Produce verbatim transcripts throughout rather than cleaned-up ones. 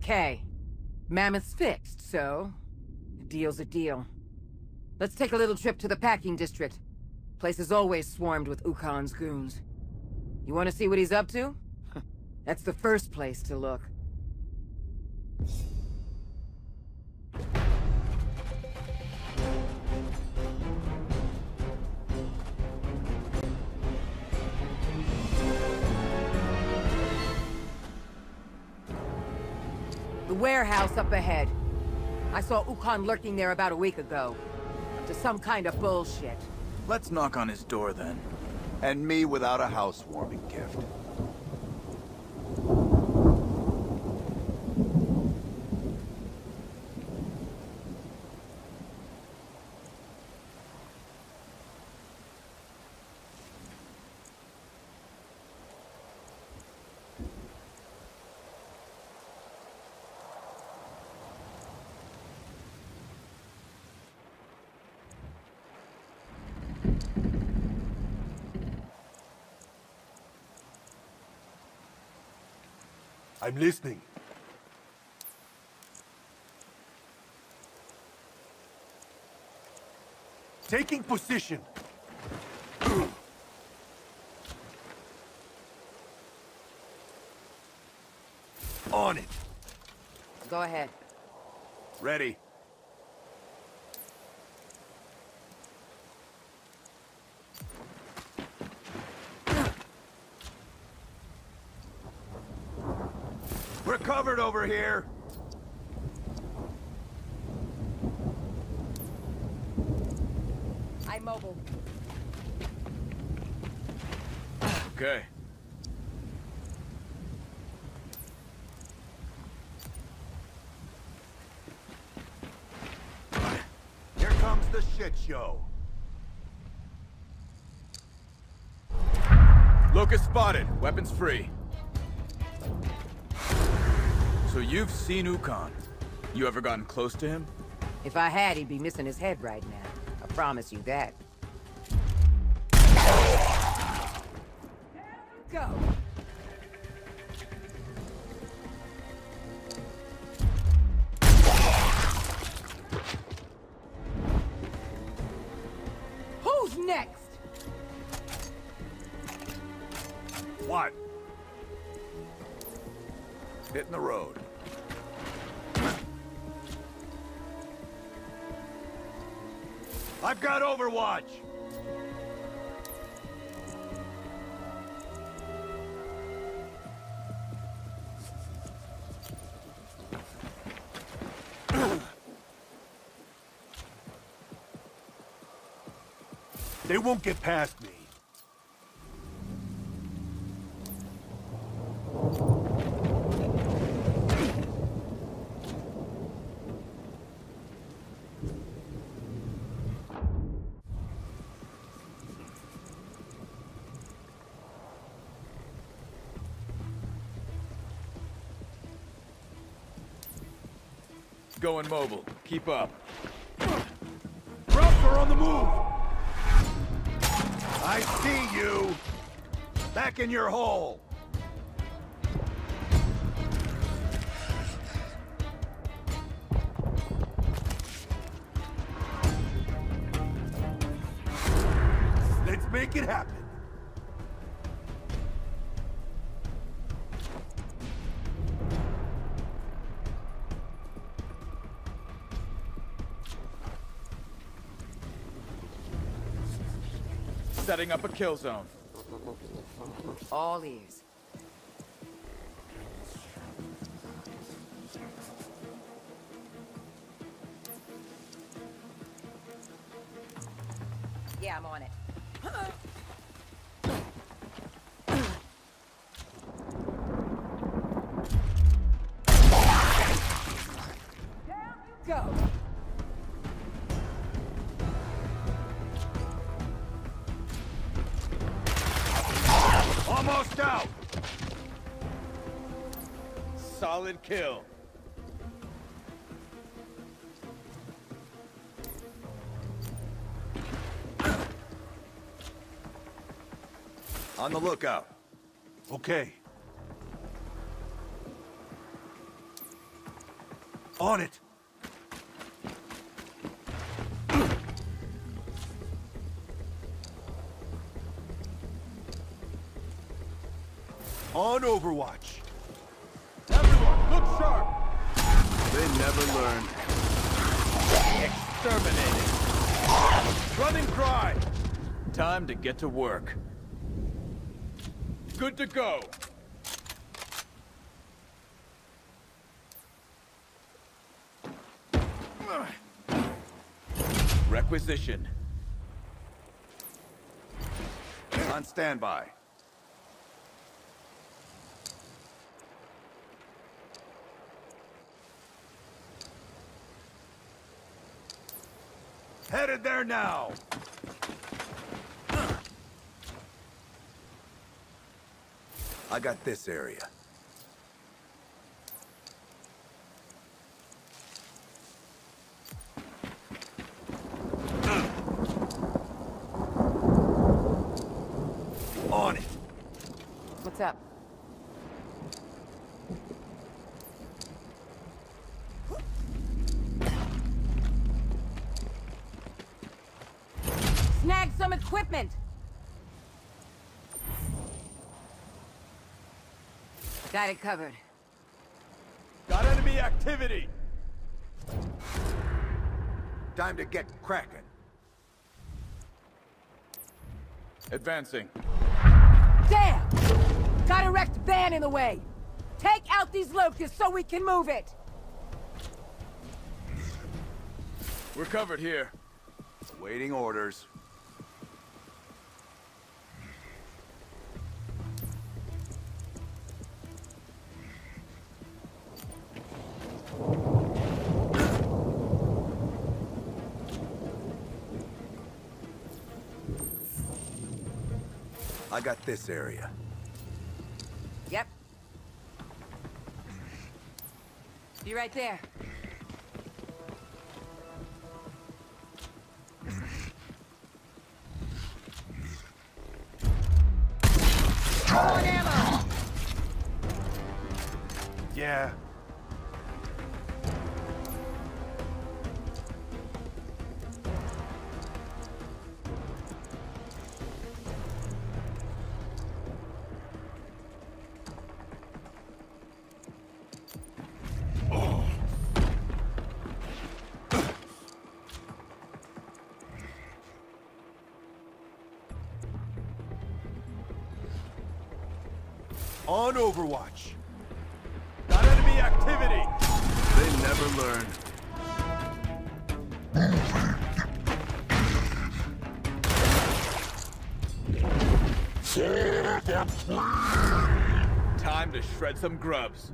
Okay. Mammoth's fixed, so... a deal's a deal. Let's take a little trip to the packing district. Place is always swarmed with Ukkon's goons. You want to see what he's up to? That's the first place to look. The warehouse up ahead. I saw Ukkon lurking there about a week ago. Up to some kind of bullshit. Let's knock on his door then. And me without a housewarming gift. I'm listening. Taking position. On it. Go ahead. Ready. We're covered over here. I'm mobile. Okay. Here comes the shit show. Locust spotted. Weapons free. So you've seen Ukkon. You ever gotten close to him? If I had, he'd be missing his head right now. I promise you that. Go! Who's next? What? Hitting the road. I've got Overwatch. They won't get past me. Going mobile. Keep up. Roughs are on the move! I see you! Back in your hole! Let's make it happen. Setting up a kill zone. All ears. Yeah, I'm on it. Down you go. Almost out! Solid kill. On the lookout. Okay. On it! On Overwatch! Everyone, look sharp! They never learn. Exterminating! Running cry! Time to get to work. Good to go! Requisition. On standby. Headed there now! I got this area. On it! What's up? Snag some equipment! Got it covered. Got enemy activity! Time to get cracking. Advancing. Damn! Got a wrecked van in the way! Take out these locusts so we can move it! We're covered here. Waiting orders. I got this area. Yep. Be right there. On ammo! Yeah. On Overwatch! Got enemy activity! They never learn. Time to shred some grubs.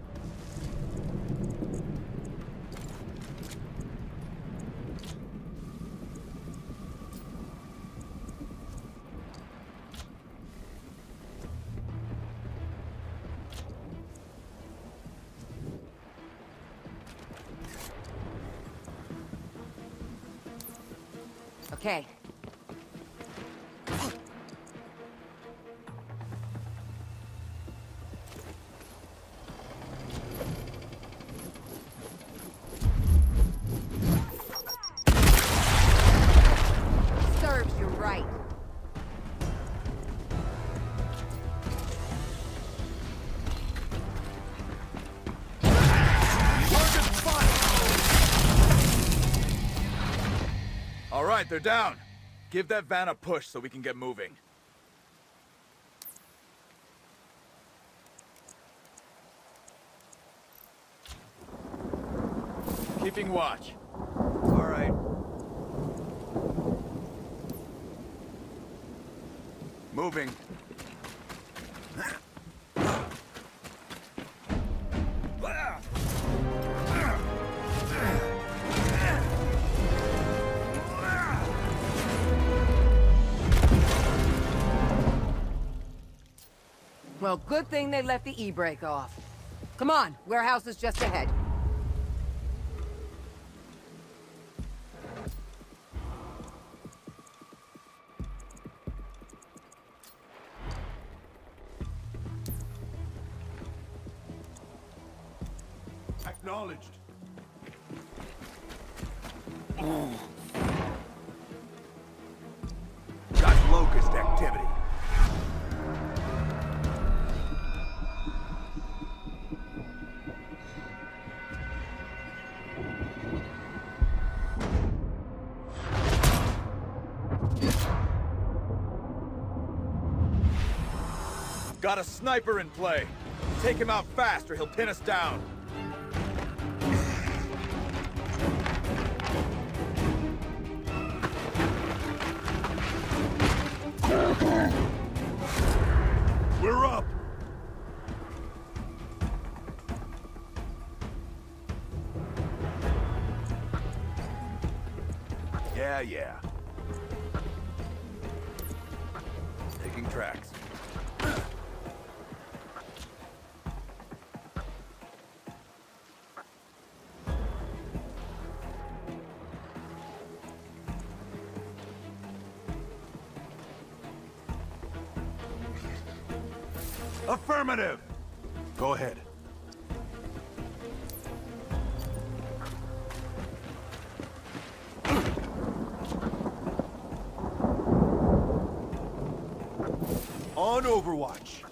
Okay. Serves you right. All right, they're down. Give that van a push so we can get moving. Keeping watch. All right. Moving. Well, good thing they left the e-brake off. Come on, warehouse is just ahead. Acknowledged. Got locust activity. Got a sniper in play. Take him out fast or he'll pin us down. We're up. Yeah, yeah. Taking tracks. Affirmative! Go ahead. On Overwatch.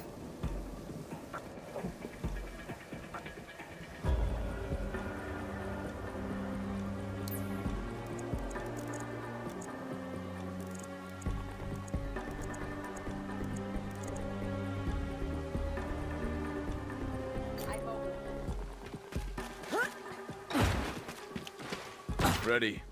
Ready.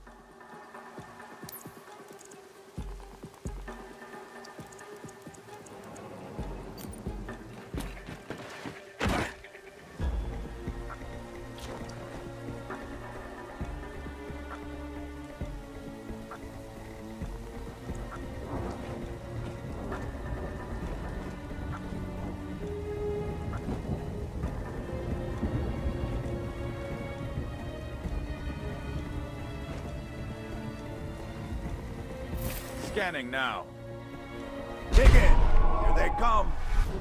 Scanning now. Dig in. Here they come.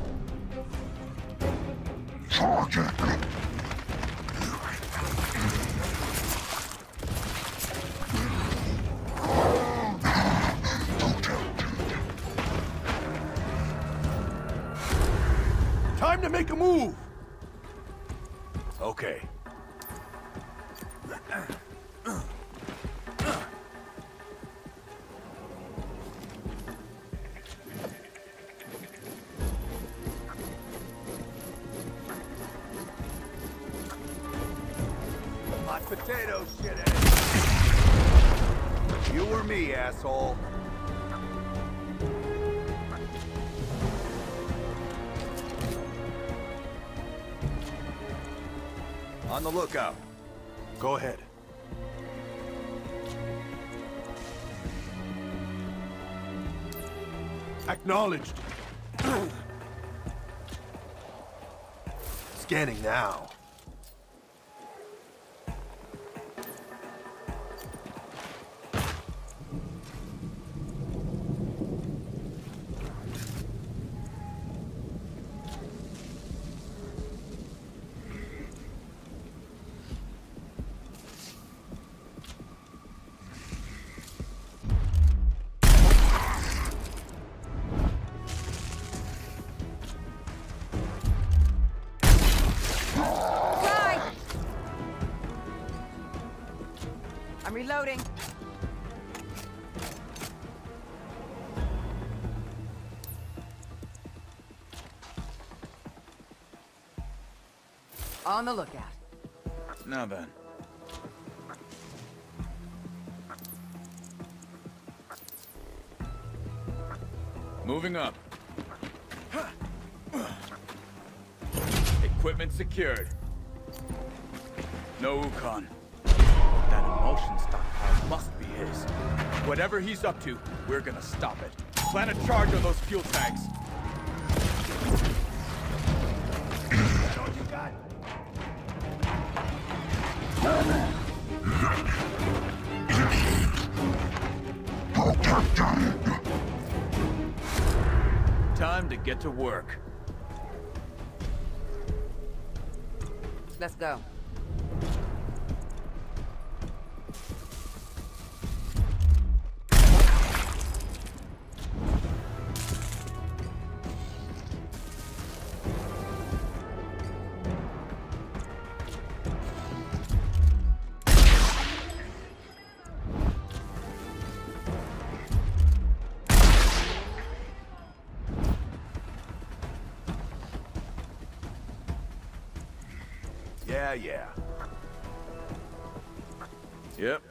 Time to make a move. Okay. Hot potato shithead. You or me, asshole. On the lookout. Go ahead. Acknowledged. Scanning now. I'm reloading. On the lookout. Now then. Moving up. Equipment secured. No Ukkon. That emotion stockpile must be his. Whatever he's up to, we're gonna stop it. Plant a charge on those fuel tanks. What you got? Time to get to work. Let's go. Yeah, yeah. Yep.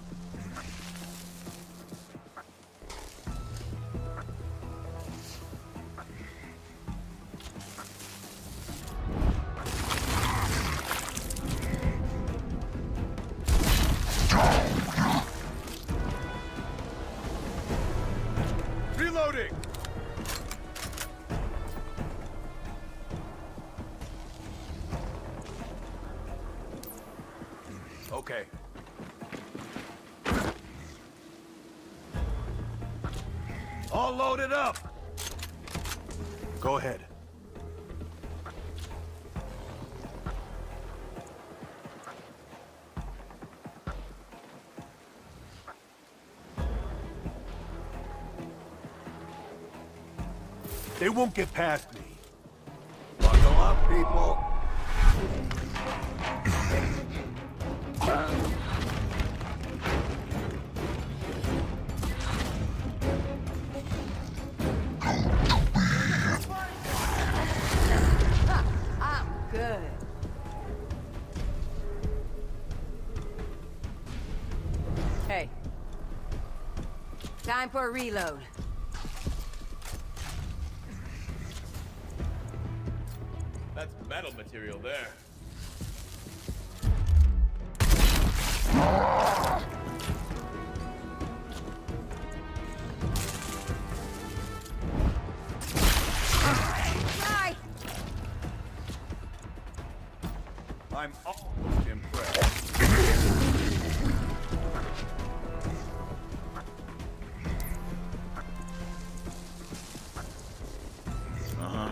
Reloading! Okay. All loaded up. Go ahead. They won't get past me. Buckle up, people. I'm good. Hey. Time for a reload. That's metal material there. Right. I'm almost impressed. Uh-huh.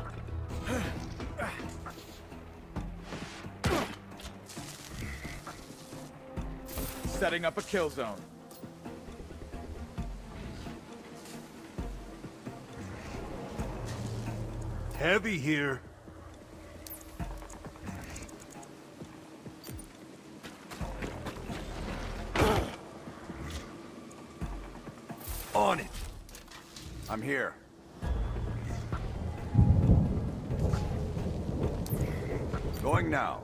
Setting up a kill zone. Heavy here. On it. I'm here. Going now.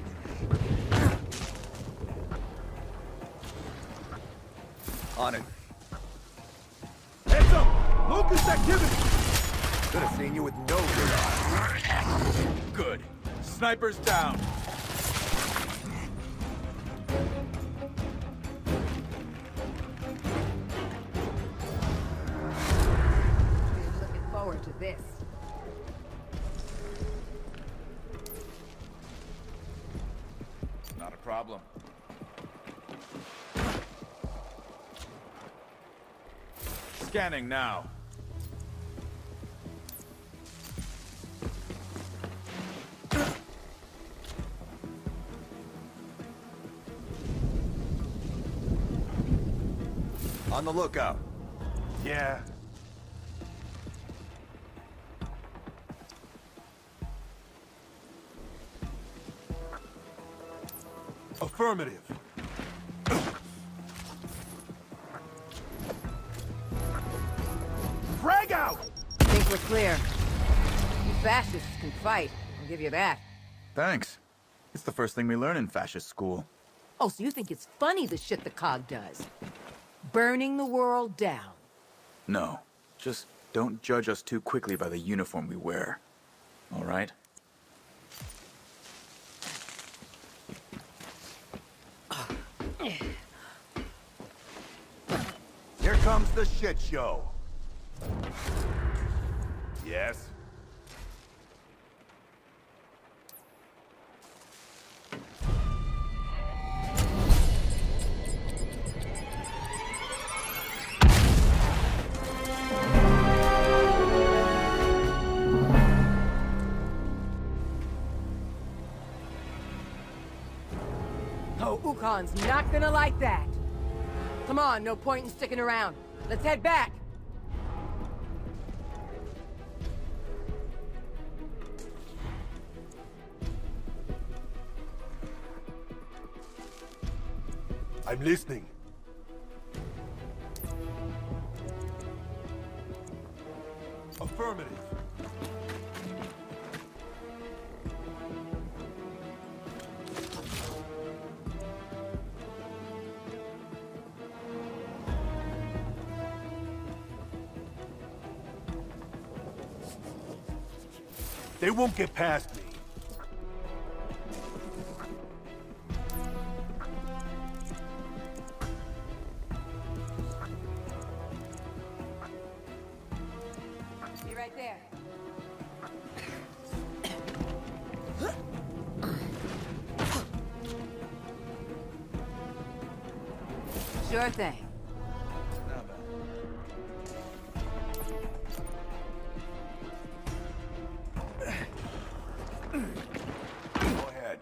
On it. Heads up! Locust activity! Could have seen you with no good eyes. Good. Snipers down. Been looking forward to this. Not a problem. Scanning now. On the lookout. Yeah. Affirmative. Frag out! Think we're clear. You fascists can fight. I'll give you that. Thanks. It's the first thing we learn in fascist school. Oh, so you think it's funny the shit the cog does? Burning the world down. No. Just don't judge us too quickly by the uniform we wear. All right? Here comes the shit show. Yes? Oh, Ukkon's not gonna like that. Come on, no point in sticking around. Let's head back. I'm listening. Affirmative. They won't get past me. Be right there. Sure thing. Not bad. Go ahead.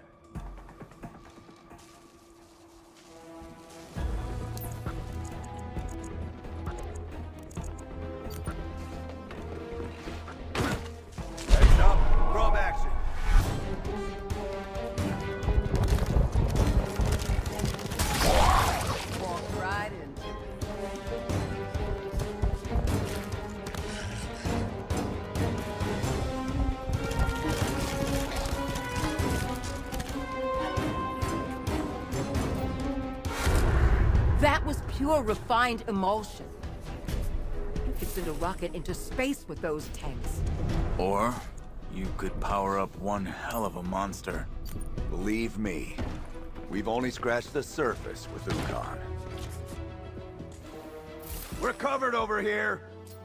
Heads up, grub action. Walk right into it. That was pure refined emulsion. You could send a rocket into space with those tanks. Or you could power up one hell of a monster. Believe me, we've only scratched the surface with Ukkon. We're covered over here.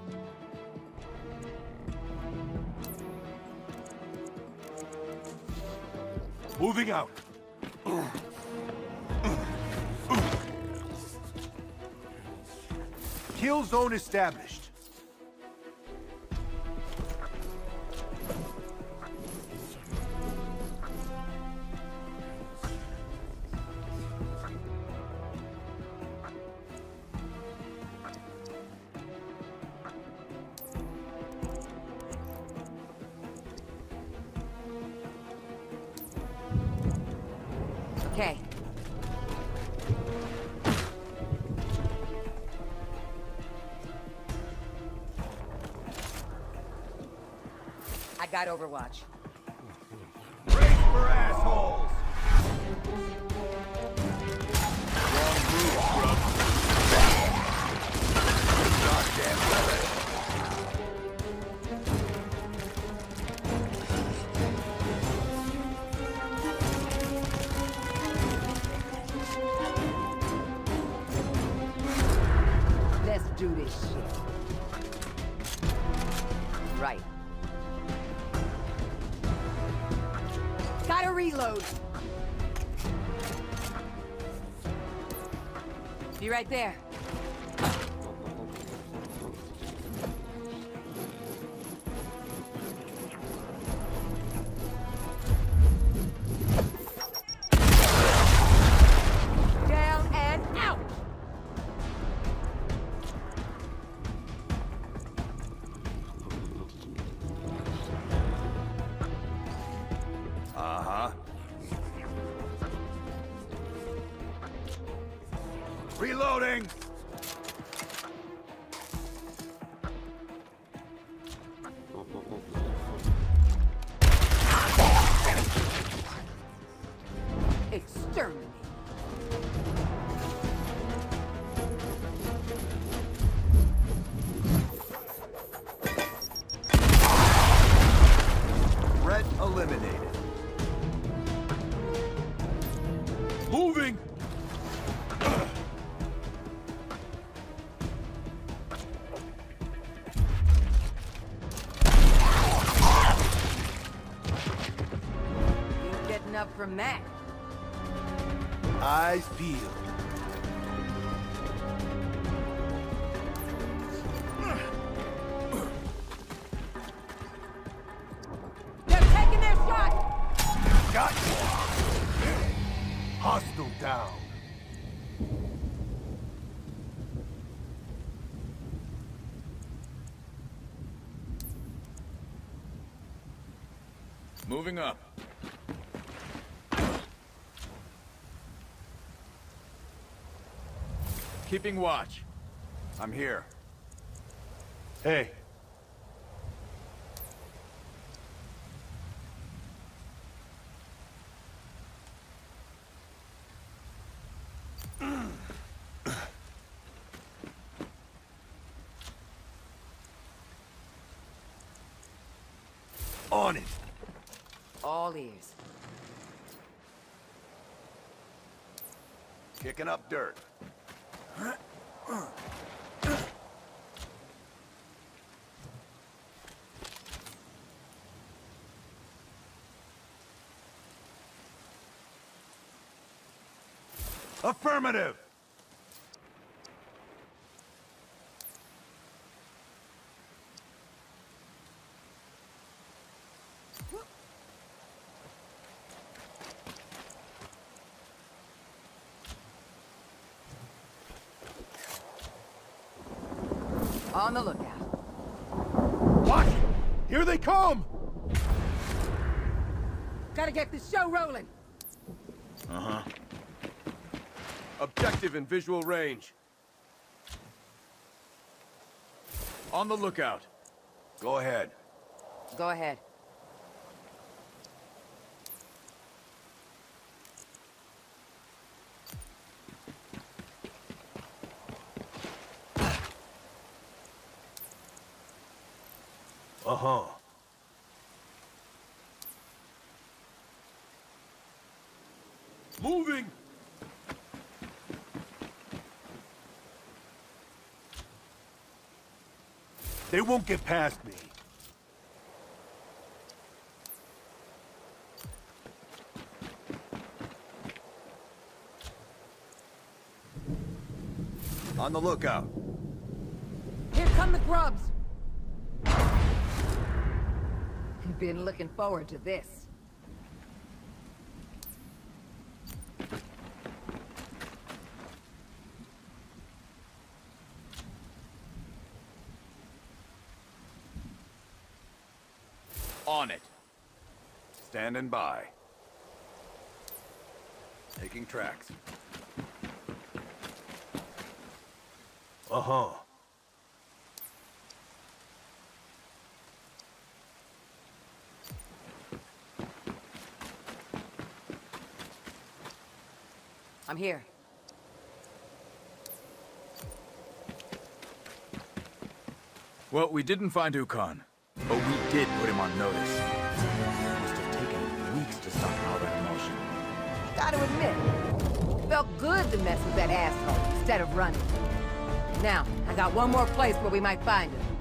Moving out. Kill zone established. Okay. I got Overwatch. Brace for assholes. Wrong move, scrub. Goddamn weapon. Let's do this shit. Right. Gotta reload. Be right there. Down and out. Uh-huh. Reloading! Exterminate. Threat eliminated. Moving! Ain't getting up from that. Eyes peeled. They're taking their shot. Got you. Hostile down. Moving up. Keeping watch. I'm here. Hey. On it. All ears. Kicking up dirt. Affirmative! On the lookout. Watch! Here they come! Gotta get this show rolling. Uh-huh. Objective in visual range. On the lookout. Go ahead. Go ahead. Uh-huh. Moving! They won't get past me. On the lookout. Here come the grubs. Been looking forward to this. On it. Standing by. Taking tracks. Uh-huh. I'm here. Well, we didn't find Ukkon, but we did put him on notice. It must have taken him weeks to stop all that emotion. Gotta admit, felt good to mess with that asshole instead of running. Now, I got one more place where we might find him.